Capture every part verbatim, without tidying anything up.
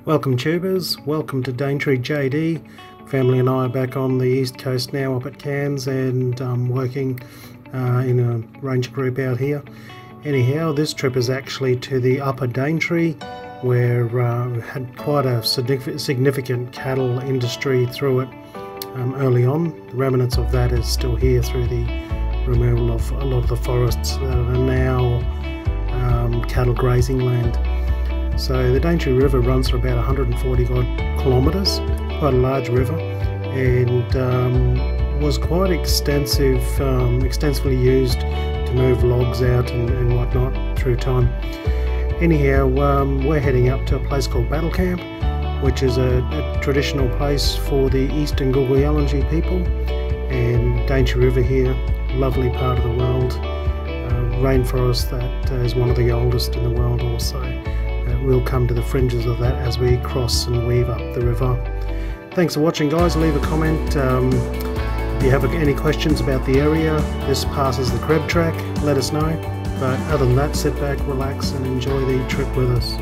Welcome tubers, welcome to Daintree J D. Family and I are back on the east coast now up at Cairns and um, working uh, in a ranger group out here. Anyhow, this trip is actually to the upper Daintree, where uh, we had quite a significant cattle industry through it um, early on. The remnants of that is still here through the removal of a lot of the forests that are now um, cattle grazing land. So the Daintree River runs for about one hundred forty odd kilometres, quite a large river, and um, was quite extensive, um, extensively used to move logs out and, and whatnot through time. Anyhow, um, we're heading up to a place called Battle Camp, which is a, a traditional place for the Eastern Goolgoolyalanji people, and Daintree River here, lovely part of the world, uh, rainforest that uh, is one of the oldest in the world also. Uh, we'll come to the fringes of that as we cross and weave up the river. Thanks for watching, guys. Leave a comment. Um, if you have any questions about the area, this passes the Krebs track, let us know. But other than that, sit back, relax and enjoy the trip with us.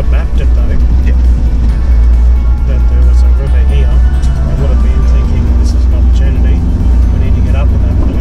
have mapped it though. Yeah. That there was a river here. I would have been thinking this is an opportunity. We need to get up in that river.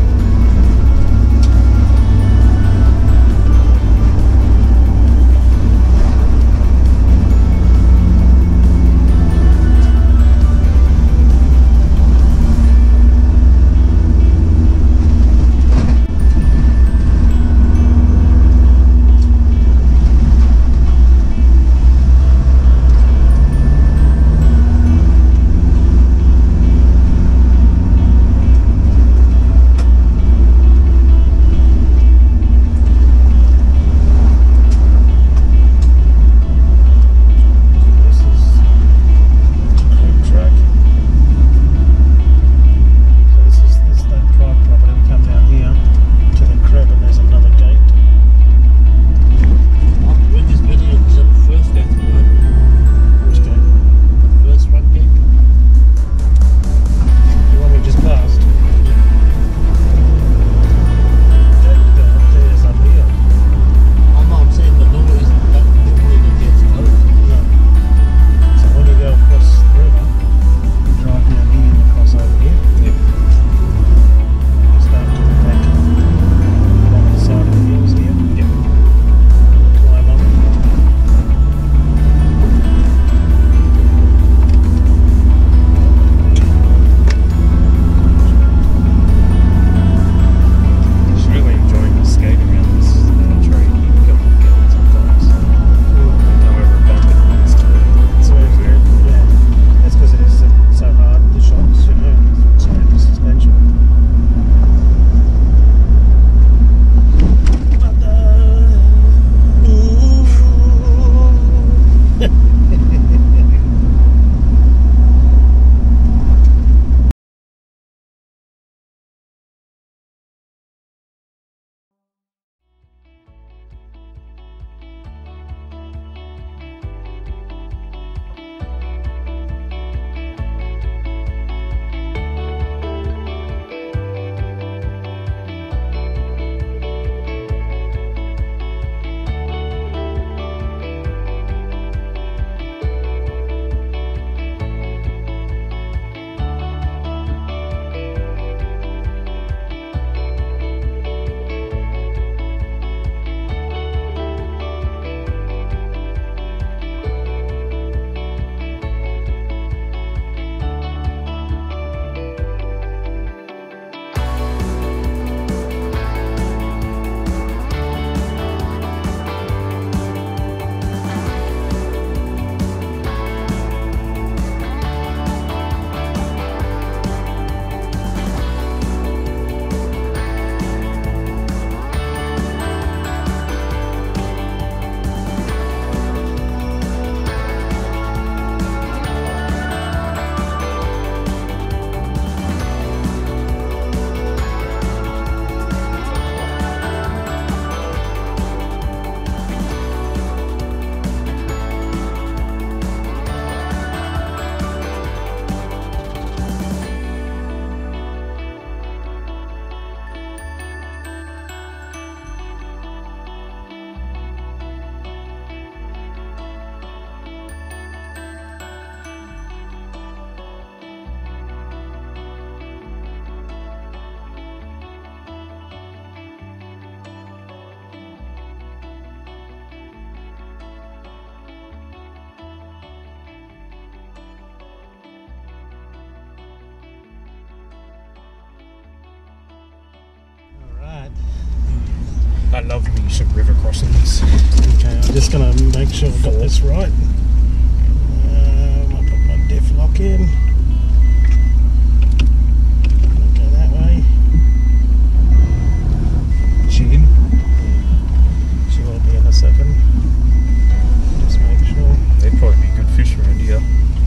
I love me some river crossings. Okay, I'm just going to make sure I've got this right. Um, I'll put my diff lock in. Go that way. She in? Yeah. She will be in a second. Just make sure. There'd probably be good fish around here.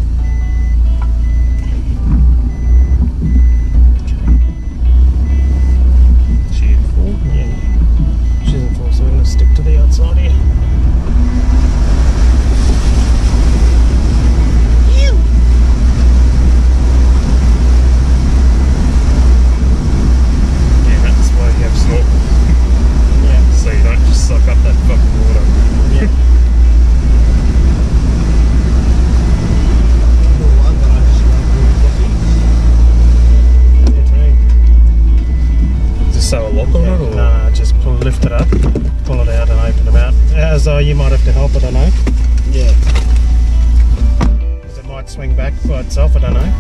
Stick to the outside here. I don't know. Yeah. Because it might swing back by itself, I don't know.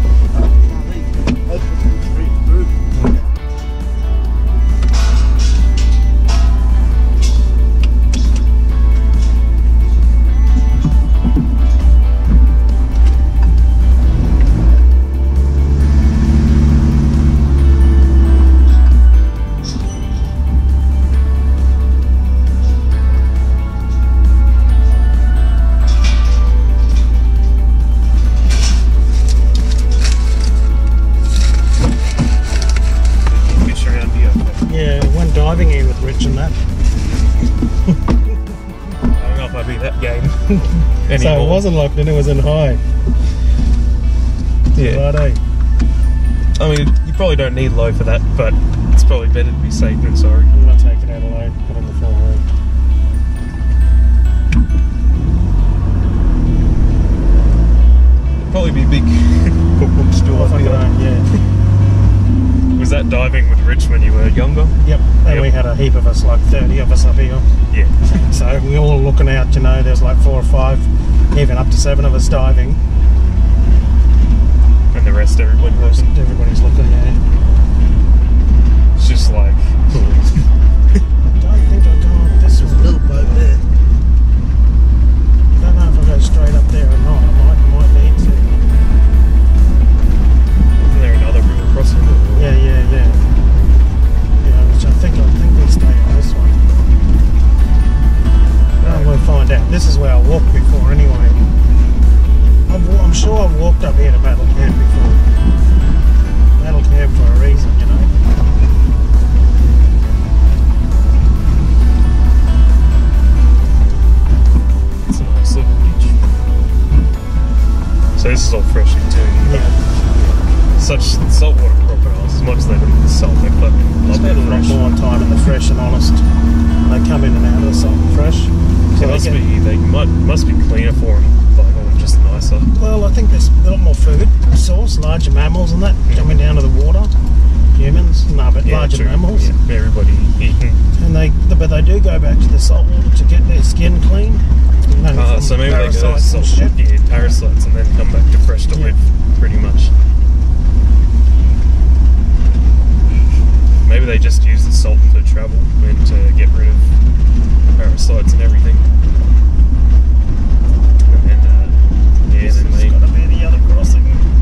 Diving here with Rich and that. I don't know if I'd be that game anymore. So it wasn't locked in, it was in high. Yeah. Righto. I mean, you probably don't need low for that, but it's probably better to be safe than sorry. I'm going to take it out of load, put it in the full load. It'd probably be a big cookbook store. Off I go, yeah. Was that diving with Rich when you were younger? Yep, and Yep. we had a heap of us, like thirty of us up here. Yeah. So we all looking out, you know, there's like four or five, even up to seven of us diving. And the rest, everybody was. Everybody's looking, yeah. It's just like. I don't think I'll go on this There's a one. little boat there. I don't know if I'll go straight up there or not. I might, might need to. Isn't there another river crossing? Yeah, yeah, yeah. Yeah, which I think I think we stay on this one. Well, we'll find out. This is where I walked before anyway. I've, wa- I'm sure I've walked up here to Battle Camp before. Battle Camp for a reason, you know. It's a nice little beach. So this is all fresh too. Yeah. Such saltwater crocodiles, as much as they don't eat the salt, they fucking love Spend a it lot fresh. more time in the fresh and honest. They come in and out of the salt and fresh. So they must get- be, they might, must be cleaner for them, like, or just nicer. Well, I think there's a lot more food source, larger mammals and that coming down to the water. Humans, no, but larger true. mammals. Yeah, everybody eating. And they, but they do go back to the salt water to get their skin clean. You know, Uh, from so maybe they go to parasites and salt, shit. yeah, parasites, and then come back to fresh to Yeah. live, pretty much. Maybe they just use the salt to travel and to get rid of parasites and everything. And then, uh, yeah, This then has they. got to be the other crossing.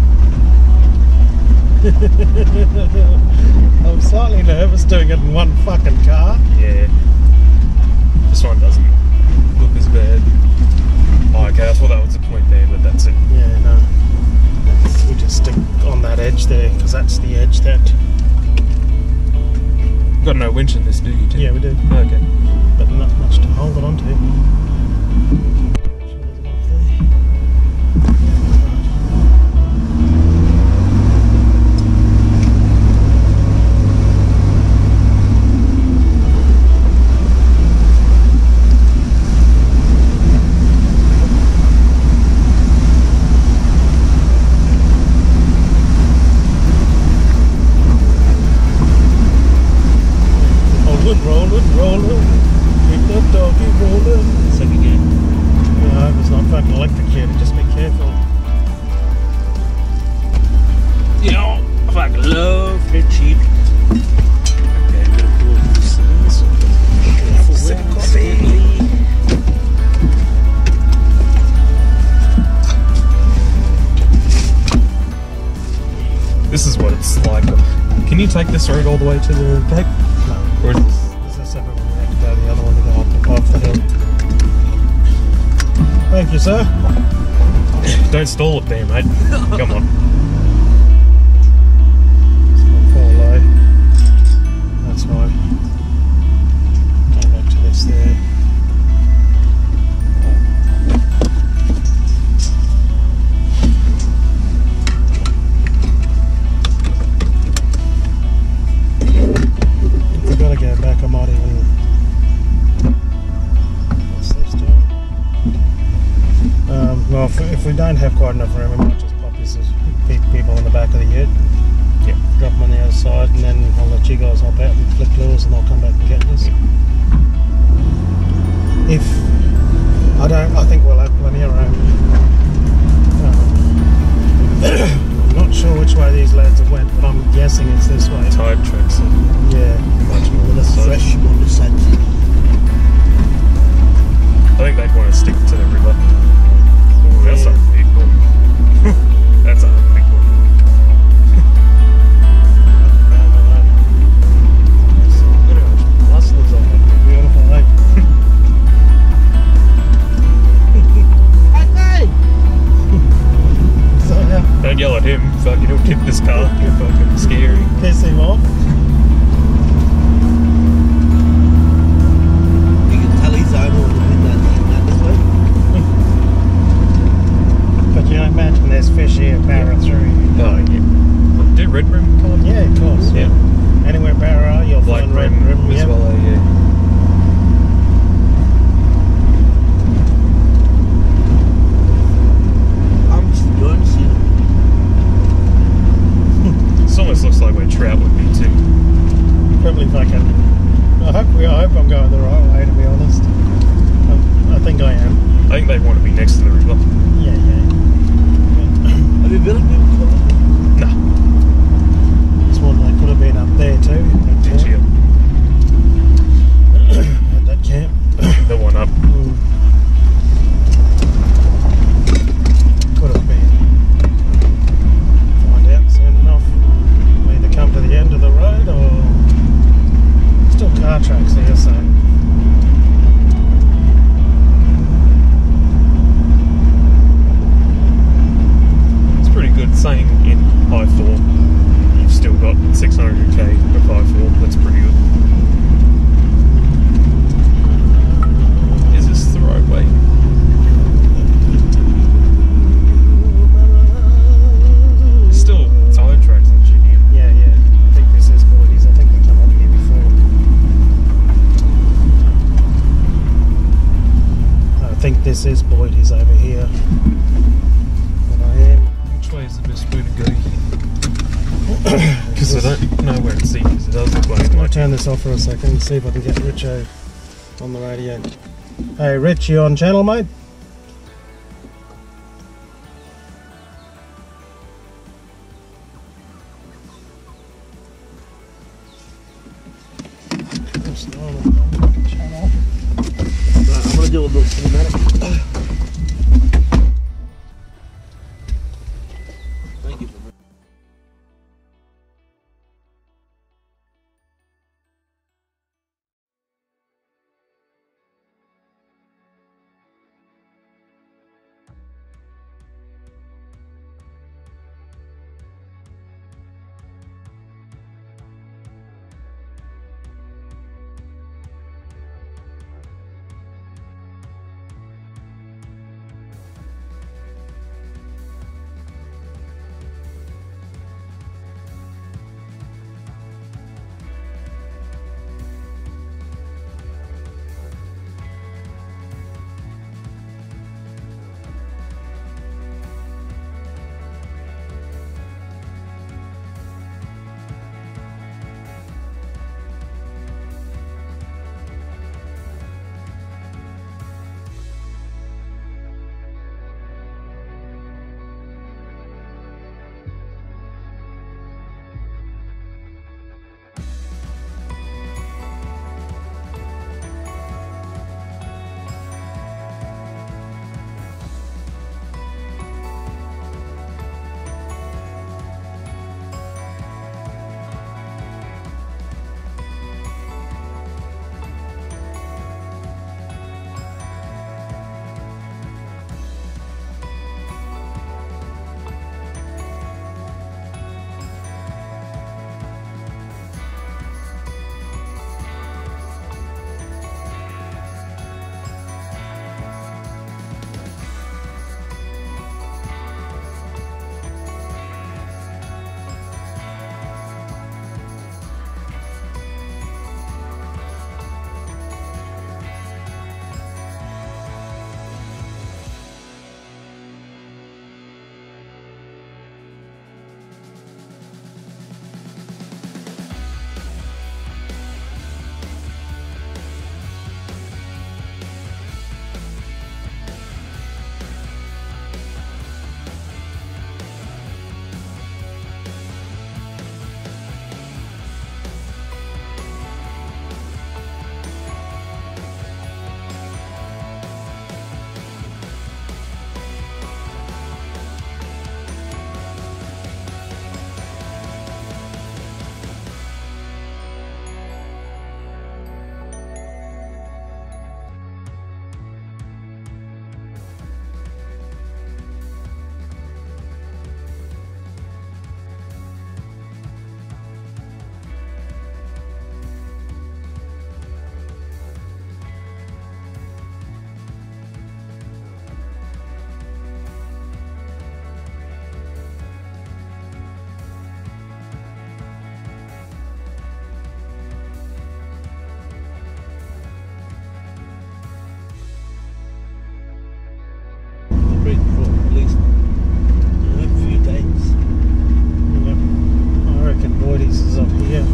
I'm slightly nervous doing it in one fucking car. Yeah. This one doesn't look as bad. Oh, okay, I thought that was the point there, but that's it. Yeah, no. That's- we just stick on that edge there, because that's the edge that. Got no winch in this, do you? Tim? Yeah, we do. Okay. But not much to hold it onto. Rollin', rollin', rollin', keep the doggy rollin'. It's like a game. Yeah, I hope it's not fucking electrocuted, just be careful. You know, I fucking love it cheap. Okay, I'm gonna pull up this Full sip of coffee. This is what it's like. Can you take this road all the way to the Cape? No, Or is this... this is a separate one. We have to go the other one to go up above the hill. Thank you, sir. Don't stall it there, mate. Come on. It's not fall low. That's fine. Go back to this there. If we gotta go back, I might even. What's this doing? Um, well, if, if we don't have quite enough room, we might just pop this as pe- people in the back of the ute. Yeah. Drop them on the other side, and then I'll let you guys hop out and flick lures, and I'll come back and get this. If I don't. I think we'll have plenty of room. Um, I'm not sure which way these lads have went, but I'm guessing it's this way. Tide tracks are Yeah. much more With a so. fresh on the side. I think they'd want to stick to the river. Oh, that's Yeah. a big one. That's a big one. Look at those muscles on it. Beautiful, eh? So yeah, Don't yell at him. Fucking, he'll tip this car. You're fucking scary. piss him off. You can tell he's on the wind that this way. But you know, imagine there's fish here, barra through. Oh, yeah. Do red rim come on? Yeah, of course. Yeah. Anywhere barra, you'll Black find red rim, rim. as Yeah. well, uh, yeah. I'm just enjoying to see them. This almost looks like where trout would be too. Probably fucking. I hope we. I hope I'm going the right way. To be honest, um, I think I am. I think they want to be next to the river. Yeah, yeah. Have you been up here before? No. This one they could have been up there too. That Did you? camp. At that camp. The one up. Mm. Could have been. Find out soon enough. We'll either come to the end of the road or still car tracks here, so. It's pretty good saying in high four. You've still got six hundred k of high four. That's pretty good. Is this the right way? Still tire tracks and shit here. Yeah, yeah. I think this is Boydie's. I think we come up here before. I think this is Boydie's over here. But I am. Which way is the best way to go here? Because I don't know where it's because it does look like it I'll might. turn this off for a second and see if I can get Richo on the radio. Hey Rich, you on channel, mate? I'm still on the channel. Right, I'm gonna do a little cinematic. Thank you for that. break for at least a few days. Yep. I reckon Boydie's is up here.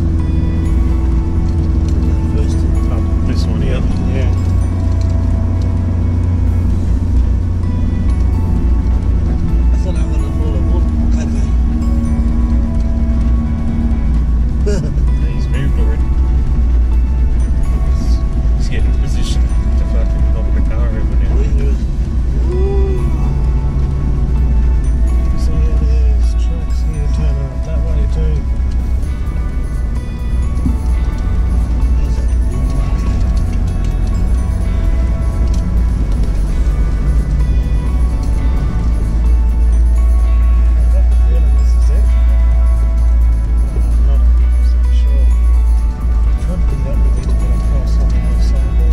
First, Up this one here. Yeah. I thought I was gonna hold a boat. He's moved already. He's, he's getting in position to fucking knock the car over now. So yeah, there's trucks here turning up that way too. I've got the feeling this is it. Uh, I'm not one hundred percent sure. It could be that we need to get across on the other side there.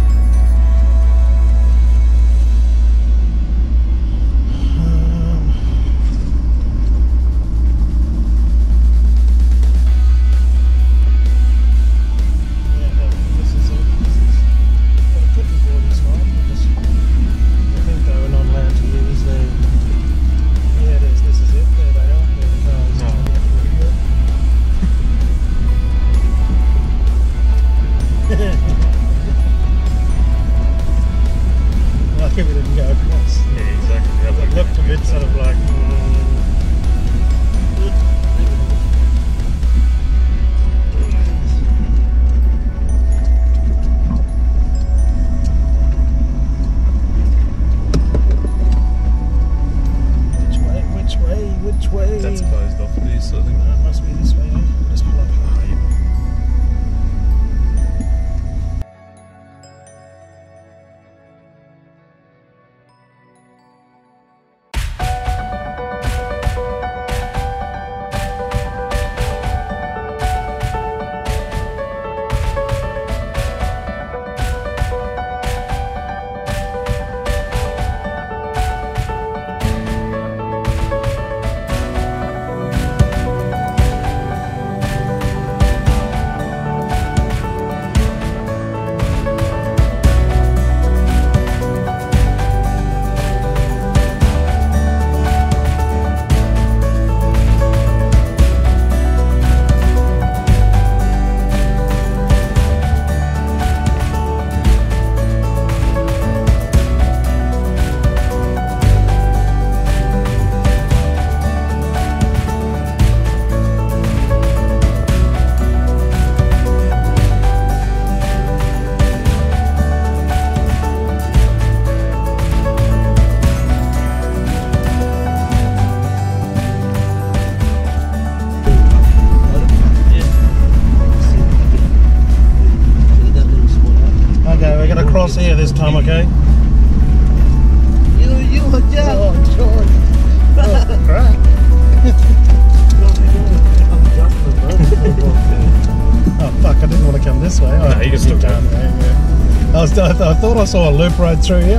Um, Yeah, no, this is it. This is, but it could be Boydie's one. Because I think they were not allowed to use the. Yeah, it is. This is it. There they are. There the cars. Oh. Like if we didn't go across. Yeah, exactly. It looked a bit sort of like. mm, Which way? Which way? Which way? That's closed off this, I think. No, it must be this way. Eh? Just pull up. Oh, yeah. Okay, we're gonna cross here this time, okay? You, you, yeah. Oh, George. Oh, crap. Oh, fuck, I didn't want to come this way. No, you can still go. down there, yeah. I, was, I, th I thought I saw a loop road through here.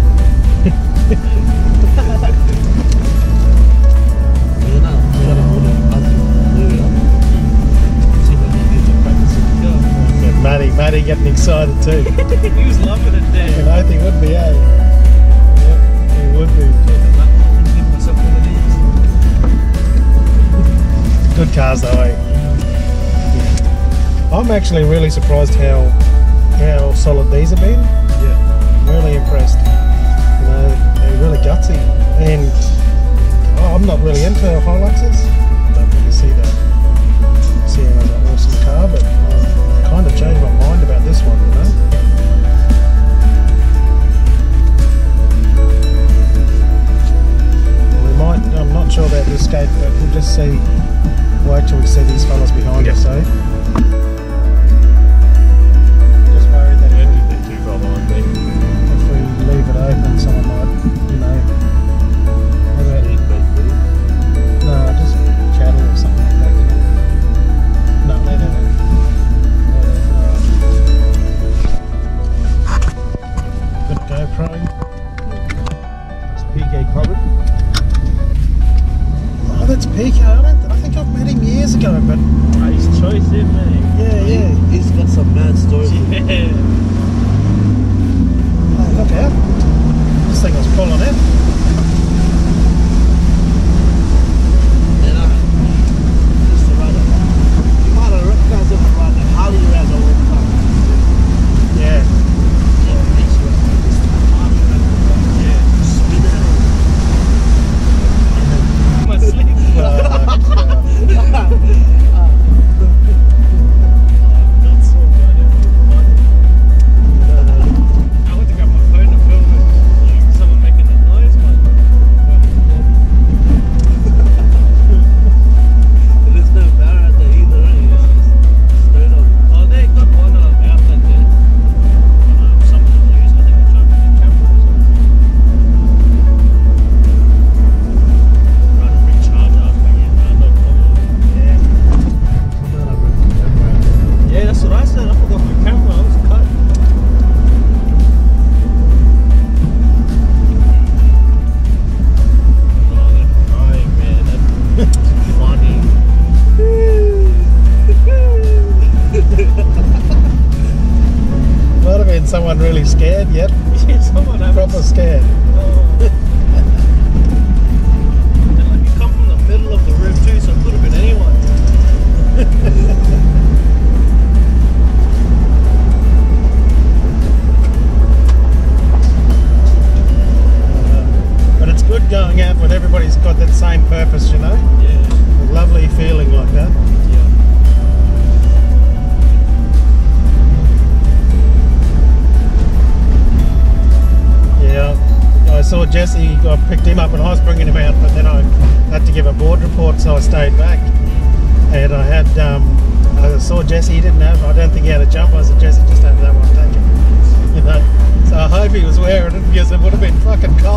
Yeah, Matty, Matty getting excited too. He was loving it there. And I think he would be, eh? Yeah, he would be. Good cars though, eh? I'm actually really surprised how how solid these have been. Yeah. Really impressed. You know, they're really gutsy. And oh, I'm not really into Hiluxes. Don't really see that. See it as an awesome car, but I've kind of changed my mind about this one, you know. We might, I'm not sure about this gate, but we'll just see. Wait till we see these fellas behind Yep. us, eh? Just worried that Yeah, if, they're too far behind me. we, if we leave it open, someone might, you know. What about, no, just cattle or something like that, you know. No, leave it in. Good GoPro. That's P K Corbett. Oh, that's P K. I, don't, I think I've met him years ago, but Nice choice, eh, man? yeah, yeah. He, he's got some mad stories. Yeah. Oh, look out. This thing was pulling in. you scared? Yep. Yeah, someone happens. Proper scared. Oh. And like you come from the middle of the roof too, so it could have been anyone. uh, but it's good going out when everybody's got that same purpose, you know? Yeah. A lovely feeling like that. Yeah. Yeah, I saw Jesse, I picked him up and I was bringing him out, but then I had to give a board report, so I stayed back. And I had, um, I saw Jesse, he didn't have, I don't think he had a jumper. I said, Jesse, just have that one, take it. You know, so I hope he was wearing it because it would have been fucking cold.